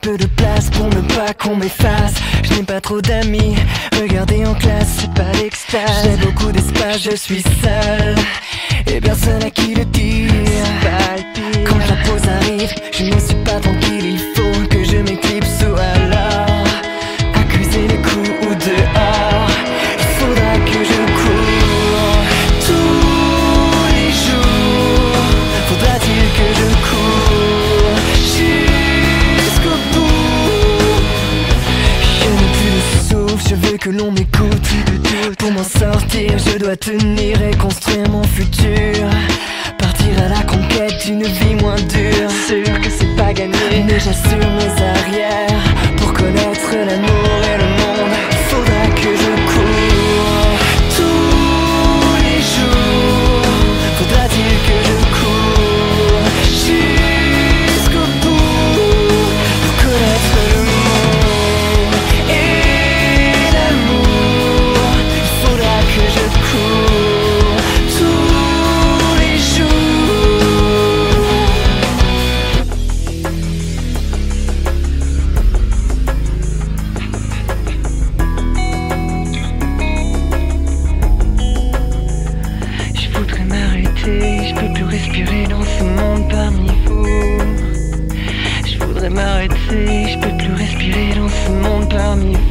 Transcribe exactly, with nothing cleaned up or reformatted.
peu de place pour ne pas qu'on m'efface. Je n'ai pas trop d'amis, regardez en classe, c'est pas l'extase. J'ai beaucoup d'espace, je suis seul et personne à qui le dire. Quand la pause arrive, je ne suis pas tranquille, il faut que je m'éclipse ou alors accuser les coups ou dehors. Il faudra que je cours tous les jours. Faudra-t-il que je cours jusqu'au bout? Je n'ai plus de souffle, je veux que l'on m'écoute. Pour m'en sortir, je dois tenir et construire mon futur. Partir à la conquête d'une vie moins dure. Sûr que c'est pas gagné, mais j'assure mes arrières pour connaître l'amour et le monde. Il faudra que je cours tous les jours. Faudra-t-il que je cours jusqu'au bout pour connaître le monde et l'amour? Il faudra que je cours tous les jours. Je voudrais m'arrêter, je peux plus respirer dans ce monde parmi vous. Je voudrais m'arrêter, je peux plus respirer dans ce monde parmi vous.